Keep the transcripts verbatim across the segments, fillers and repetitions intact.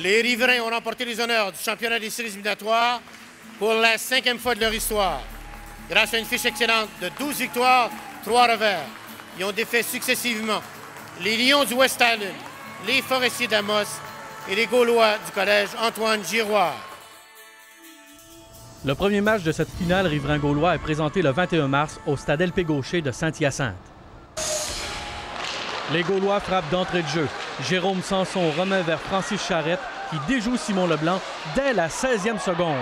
Les riverains ont remporté les honneurs du championnat des séries éliminatoires pour la cinquième fois de leur histoire. Grâce à une fiche excellente de douze victoires, trois revers, ils ont défait successivement les Lions du West Island, les Forestiers d'Amos et les Gaulois du collège Antoine Giroir. Le premier match de cette finale riverain-gaulois est présenté le vingt et un mars au stade L P Gaucher de Saint-Hyacinthe. Les Gaulois frappent d'entrée de jeu. Jérôme Sanson remet vers Francis Charette qui déjoue Simon Leblanc dès la seizième seconde.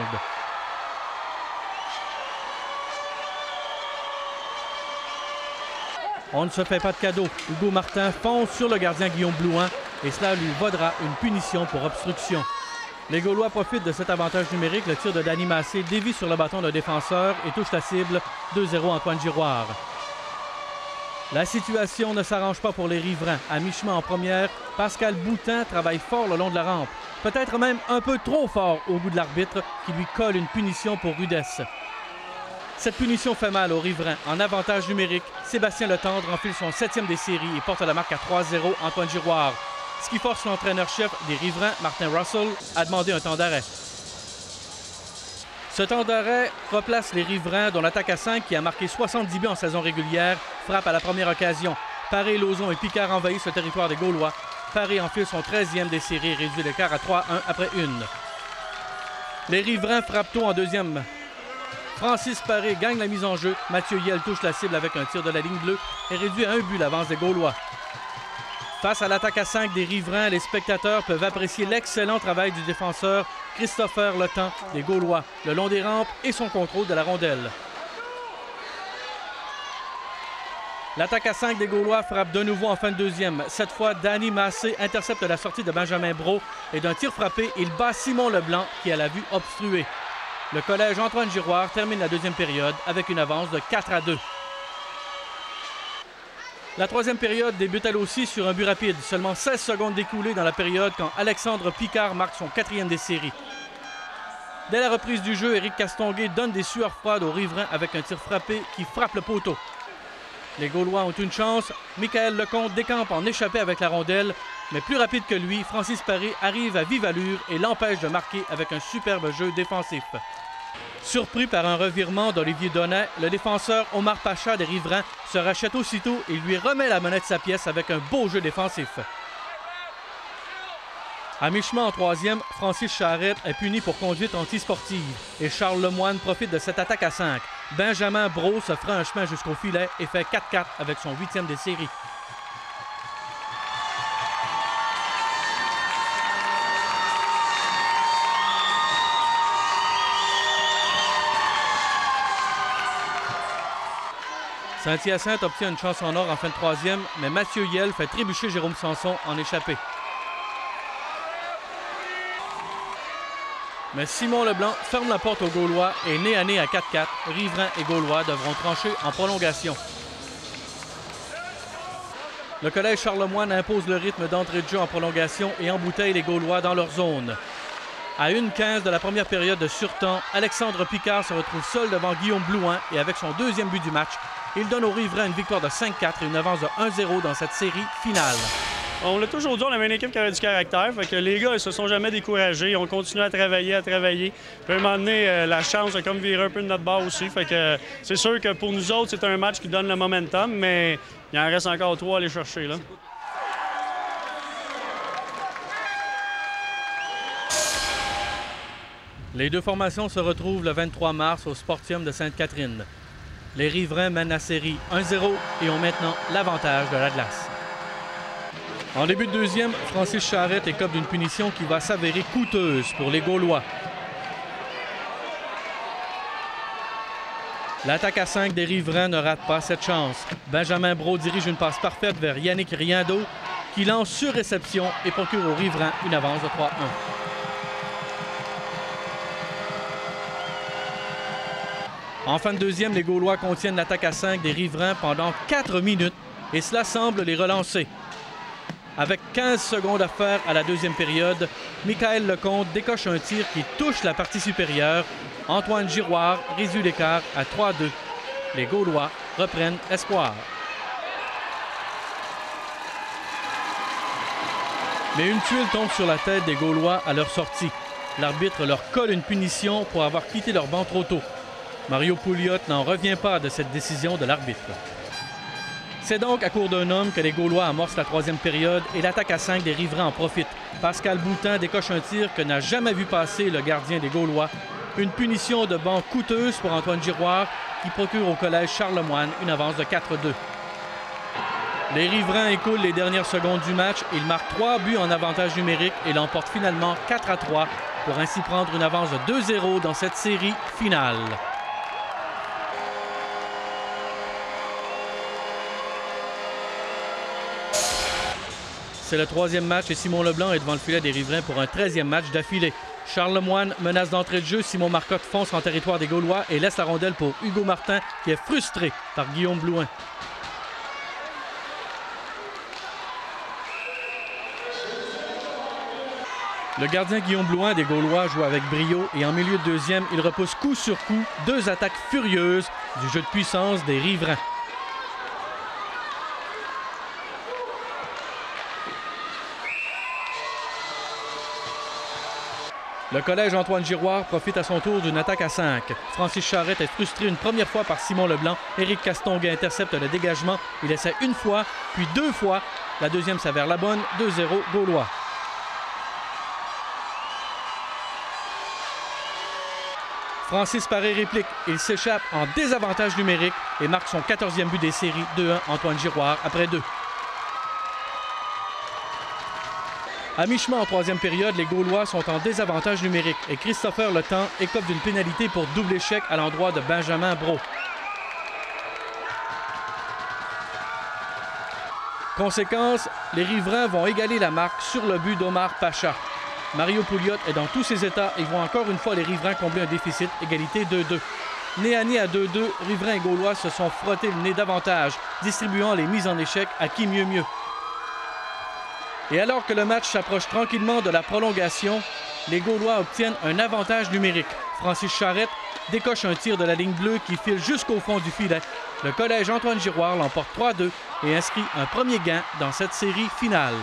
On ne se fait pas de cadeau. Hugo Martin fonce sur le gardien Guillaume Blouin et cela lui vaudra une punition pour obstruction. Les Gaulois profitent de cet avantage numérique. Le tir de Danny Massé dévie sur le bâton d'un défenseur et touche la cible. deux zéro Antoine Giroir. La situation ne s'arrange pas pour les riverains. À mi-chemin en première, Pascal Boutin travaille fort le long de la rampe. Peut-être même un peu trop fort au goût de l'arbitre qui lui colle une punition pour rudesse. Cette punition fait mal aux riverains. En avantage numérique, Sébastien Letendre enfile son septième des séries et porte la marque à trois zéro Antoine Giroir. Ce qui force l'entraîneur-chef des riverains, Martin Russell, à demander un temps d'arrêt. Ce temps d'arrêt replace les riverains dont l'attaque à cinq, qui a marqué soixante-dix buts en saison régulière, frappe à la première occasion. Paré, Lauzon et Picard envahissent le territoire des Gaulois. Paré enfile son treizième des séries et réduit l'écart à trois un après une. Les riverains frappent tôt en deuxième. Francis Paré gagne la mise en jeu. Mathieu Yel touche la cible avec un tir de la ligne bleue et réduit à un but l'avance des Gaulois. Face à l'attaque à cinq des riverains, les spectateurs peuvent apprécier l'excellent travail du défenseur Christopher Letemps des Gaulois, le long des rampes et son contrôle de la rondelle. L'attaque à cinq des Gaulois frappe de nouveau en fin de deuxième. Cette fois, Danny Massé intercepte la sortie de Benjamin Brault et d'un tir frappé, il bat Simon Leblanc qui a la vue obstruée. Le collège Antoine Giroir termine la deuxième période avec une avance de quatre à deux. La troisième période débute elle aussi sur un but rapide. Seulement seize secondes d'écoulées dans la période quand Alexandre Picard marque son quatrième des séries. Dès la reprise du jeu, Éric Castonguay donne des sueurs froides aux riverains avec un tir frappé qui frappe le poteau. Les Gaulois ont une chance. Michael Lecomte décampe en échappée avec la rondelle, mais plus rapide que lui, Francis Paré arrive à vive allure et l'empêche de marquer avec un superbe jeu défensif. Surpris par un revirement d'Olivier Donnet, le défenseur Omar Pacha des riverains se rachète aussitôt et lui remet la monnaie de sa pièce avec un beau jeu défensif. À mi-chemin en troisième, Francis Charette est puni pour conduite antisportive et Charles Lemoine profite de cette attaque à cinq. Benjamin Brault se fera un chemin jusqu'au filet et fait quatre quatre avec son huitième des séries. Saint-Hyacinthe obtient une chance en or en fin de troisième, mais Mathieu Yel fait trébucher Jérôme Sanson en échappée. Mais Simon Leblanc ferme la porte aux Gaulois et nez à nez à quatre quatre, riverains et Gaulois devront trancher en prolongation. Le collège Charlemagne impose le rythme d'entrée de jeu en prolongation et embouteille les Gaulois dans leur zone. À une quinze de la première période de surtemps, Alexandre Picard se retrouve seul devant Guillaume Blouin et avec son deuxième but du match, il donne aux riverains une victoire de cinq quatre et une avance de un zéro dans cette série finale. On l'a toujours dit, on avait une équipe qui avait du caractère. Fait que les gars, ils se sont jamais découragés. On continue à travailler, à travailler. Puis à un moment donné, euh, la chance a comme viré un peu de notre bord aussi. Fait que euh, c'est sûr que pour nous autres, c'est un match qui donne le momentum, mais il en reste encore trois à aller chercher, là. Les deux formations se retrouvent le vingt-trois mars au Sportium de Sainte-Catherine. Les riverains mènent la série un zéro et ont maintenant l'avantage de la glace. En début de deuxième, Francis Charette écope d'une punition qui va s'avérer coûteuse pour les Gaulois. L'attaque à cinq des riverains ne rate pas cette chance. Benjamin Brault dirige une passe parfaite vers Yannick Riendo qui lance sur réception et procure aux riverains une avance de trois un. En fin de deuxième, les Gaulois contiennent l'attaque à cinq des riverains pendant quatre minutes et cela semble les relancer. Avec quinze secondes à faire à la deuxième période, Michael Lecomte décoche un tir qui touche la partie supérieure. Antoine Giroir réduit l'écart à trois deux. Les Gaulois reprennent espoir. Mais une tuile tombe sur la tête des Gaulois à leur sortie. L'arbitre leur colle une punition pour avoir quitté leur banc trop tôt. Mario Pouliot n'en revient pas de cette décision de l'arbitre. C'est donc à court d'un homme que les Gaulois amorcent la troisième période et l'attaque à cinq des riverains en profite. Pascal Boutin décoche un tir que n'a jamais vu passer le gardien des Gaulois. Une punition de banc coûteuse pour Antoine Giroir qui procure au collège Charlemagne une avance de quatre deux. Les riverains écoulent les dernières secondes du match. Ils marquent trois buts en avantage numérique et l'emportent finalement quatre à trois pour ainsi prendre une avance de deux zéro dans cette série finale. C'est le troisième match et Simon Leblanc est devant le filet des riverains pour un treizième match d'affilée. Charles Lemoine menace d'entrée de jeu. Simon Marcotte fonce en territoire des Gaulois et laisse la rondelle pour Hugo Martin qui est frustré par Guillaume Blouin. Le gardien Guillaume Blouin des Gaulois joue avec brio et en milieu de deuxième, il repousse coup sur coup deux attaques furieuses du jeu de puissance des riverains. Le collège Antoine Giroir profite à son tour d'une attaque à cinq. Francis Charette est frustré une première fois par Simon Leblanc. Éric Castonguay intercepte le dégagement. Il essaie une fois, puis deux fois. La deuxième s'avère la bonne. deux zéro Gaulois. Francis Paré réplique. Il s'échappe en désavantage numérique et marque son quatorzième but des séries. deux un Antoine Giroir après deux. À mi-chemin en troisième période, les Gaulois sont en désavantage numérique et Christopher Letang écope d'une pénalité pour double échec à l'endroit de Benjamin Brault. Conséquence, les riverains vont égaler la marque sur le but d'Omar Pacha. Mario Pouliot est dans tous ses états et voit encore une fois les riverains combler un déficit, égalité deux deux. Nez à nez à deux deux, riverains et Gaulois se sont frottés le nez davantage, distribuant les mises en échec à qui mieux mieux. Et alors que le match s'approche tranquillement de la prolongation, les Gaulois obtiennent un avantage numérique. Francis Charette décoche un tir de la ligne bleue qui file jusqu'au fond du filet. Le collège Antoine Giroir l'emporte trois deux et inscrit un premier gain dans cette série finale.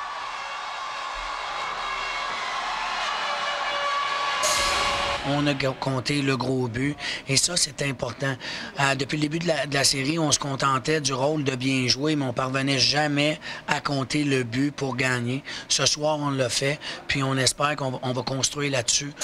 On a compté le gros but et ça, c'est important. Euh, depuis le début de la, de la série, on se contentait du rôle de bien jouer, mais on parvenait jamais à compter le but pour gagner. Ce soir, on l'a fait, puis on espère qu'on va, on va construire là-dessus.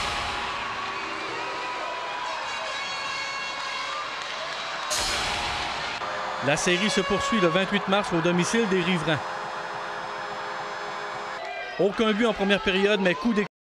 La série se poursuit le vingt-huit mars au domicile des riverains. Aucun but en première période, mais coup d'éclat.